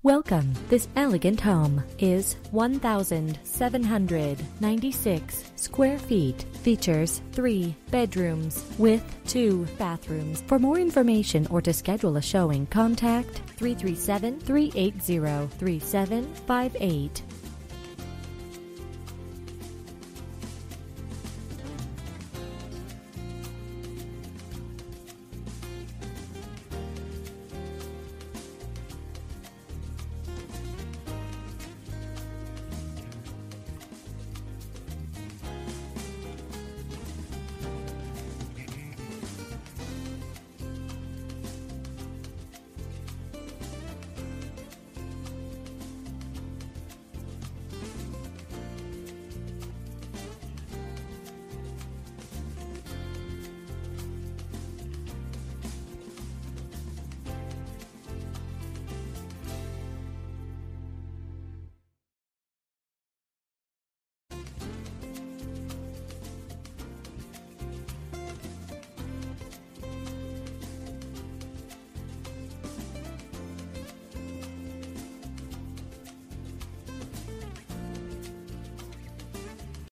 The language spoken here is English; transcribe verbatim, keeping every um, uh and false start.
Welcome. This elegant home is one thousand seven hundred ninety-six square feet. Features three bedrooms with two bathrooms. For more information or to schedule a showing, contact three three seven, three eight zero, three seven five eight.